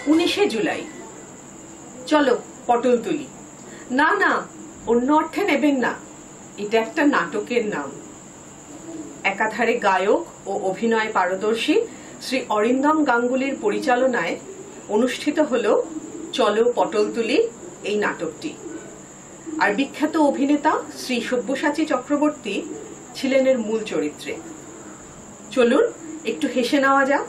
19শে জুলাই। চলো পটল তুলি। না না, অন্য অর্থে নেবেন না, এটা একটা নাটকের নাম। একাধারে গায়ক ও অভিনয় পারদর্শী শ্রী অরিন্দম গাঙ্গুলির পরিচালনায় অনুষ্ঠিত হল চলো পটল তুলি এই নাটকটি। আর বিখ্যাত অভিনেতা শ্রী সব্যসাচী চক্রবর্তী ছিলেন এর মূল চরিত্রে। চলুন একটু হেসে নেওয়া যাক।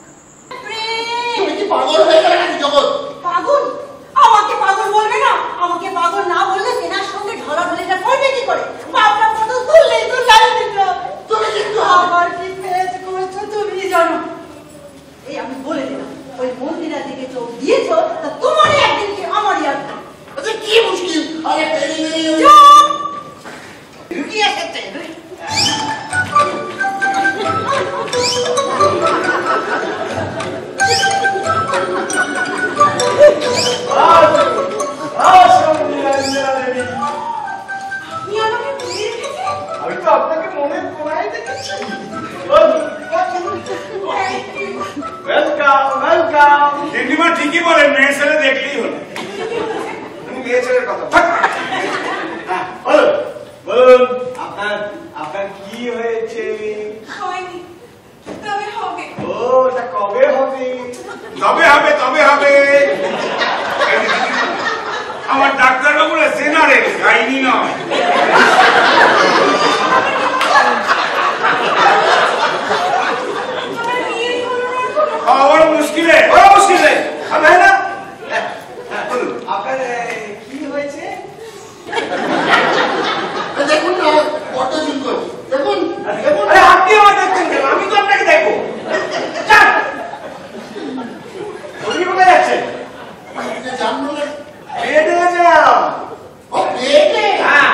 পাগল? আমাকে পাগল বলবে না? আমাকে পাগল না বললে সেনার সঙ্গে ঢলাঢলিটা করবে কি করে? বাপরা পটল তুললে তুললাই দিত। তুমি কিন্তু আমার কি ফেস করছো তুমি জানো। এই আমি বলে দিলাম, ওই মন্দিরের দিকে চোখ দিয়েছো তা তোমারই একদিন কি আমারই একদিন। আচ্ছা কি মুশকিল? আরে লুকিয়ে আসতে আমি তো আপনাকে মনে কোনায় দেখেছি। Welcome welcome. দিদিমা ঠিকই বলেন, মেয়ে ছেলে দেখলেই হলো। তুমি মেয়ে ছেলের কথা বলুন বলুন, আপনার কি হয়েছে? হয়নি, তবে হবে। ও তা কবে হবে? তবে হবে তবে হবে। আমার ডাক্তার বাবুরা সেনারে গাইনি নয়। মুশকিলে মুশকিলে হবে না। বলুন আপনার কি হয়েছে? দেখুন না, ফটো জুম করুন। দেখুন দেখুন। আরে আপনি আমার দেখছেন কেন? আমি তো আপনাকে দেখবো। আপনি কোথায় যাচ্ছেন? জানবো না। পেটে যাও। ও পেটে? হ্যাঁ।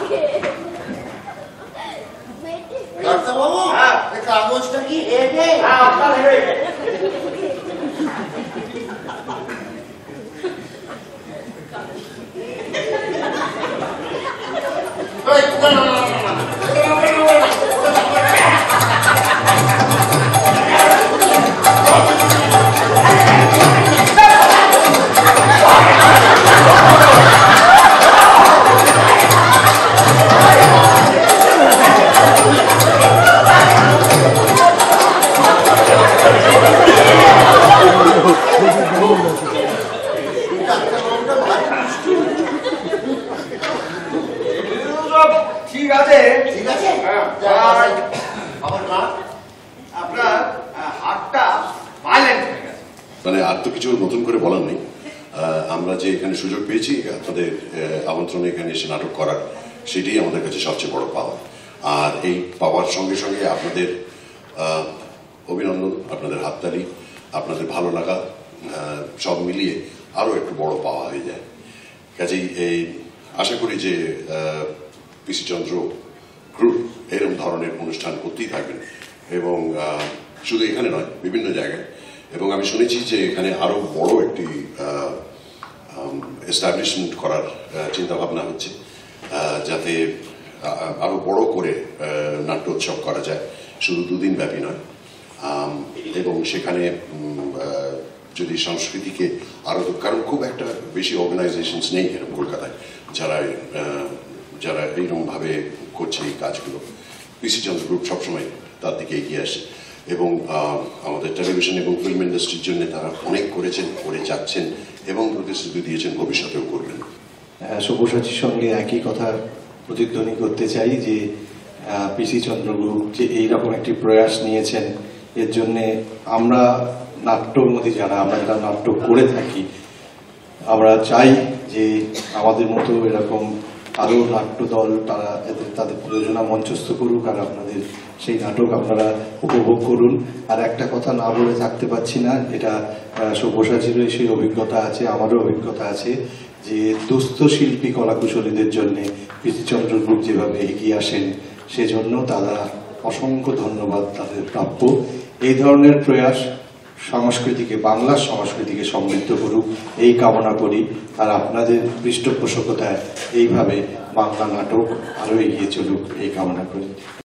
ডাক্তার বাবু, এই কাগজটা কি হেডে? হ্যাঁ, আপনার হেডে। ঠিক আছে ঠিক আছে। আপনার হাতটা ভায়োলেন্ট হয়ে গেছে। মানে আর তো কিছু নতুন করে বলার নেই। আমরা যে এখানে সুযোগ পেয়েছি আপনাদের আমন্ত্রণে এখানে এসে নাটক করার, সেটাই আমাদের কাছে সবচেয়ে বড় পাওয়া। আর এই পাওয়ার সঙ্গে সঙ্গে আপনাদের অভিনন্দন, আপনাদের হাততালি, আপনাদের ভালো লাগা সব মিলিয়ে আরো একটু বড় পাওয়া হয়ে যায়। কাজেই এই আশা করি যে পিসি চন্দ্র গ্রুপ এরকম ধরনের অনুষ্ঠান করতেই থাকবেন, এবং শুধু এখানে নয়, বিভিন্ন জায়গায়। এবং আমি শুনেছি যে এখানে আরো বড় একটি এস্টাবলিশমেন্ট করার চিন্তা ভাবনা হচ্ছে, যাতে আরো বড় করে নাট্যোৎসব করা যায়, শুধু দুদিন ব্যাপী নয়। এবং সেখানে যদি সংস্কৃতিকে আরো, কারণ খুব একটা বেশি অর্গানাইজেশনস নেই এরকম কলকাতায় যারা এইরকম ভাবে করছে এই কাজগুলো। পিসি চন্দ্র গ্রুপ সবসময় তার দিকে এগিয়ে আসে, এবং আমাদের টেলিভিশন এবং ফিল্ম ইন্ডাস্ট্রির জন্য তারা অনেক করেছেন, করে যাচ্ছেন, এবং প্রতিশ্রুতি দিয়েছেন ভবিষ্যতেও করবেন। সব্যসাচীর সঙ্গে একই কথা প্রতিধ্বনি করতে চাই যে পিসি চন্দ্র গ্রুপ যে এইরকম একটি প্রয়াস নিয়েছেন, এর জন্যে আমরা নাট্যমতী যারা নাট্য করে থাকি, আমরা চাই যে আমাদের মতো এরকম আরো নাট্য দল তারা তাদের প্রযোজনা মঞ্চস্থ করুক, আর আপনাদের সেই নাটক আপনারা উপভোগ করুন। আর একটা কথা না বলে থাকতে পারছি না, এটা সব্যসাচীরও সেই অভিজ্ঞতা আছে, আমারও অভিজ্ঞতা আছে, যে দুস্থ শিল্পী কলাকুশলীদের জন্য পিসি চন্দ্র গ্রুপ যেভাবে এগিয়ে আসেন, সেজন্য তারা অসংখ্য ধন্যবাদ তাদের প্রাপ্য। এই ধরনের প্রয়াস সংস্কৃতিকে, বাংলার সংস্কৃতিকে সমৃদ্ধ করুক এই কামনা করি। আর আপনাদের পৃষ্ঠপোষকতায় এইভাবে বাংলা নাটক আরো এগিয়ে চলুক এই কামনা করি।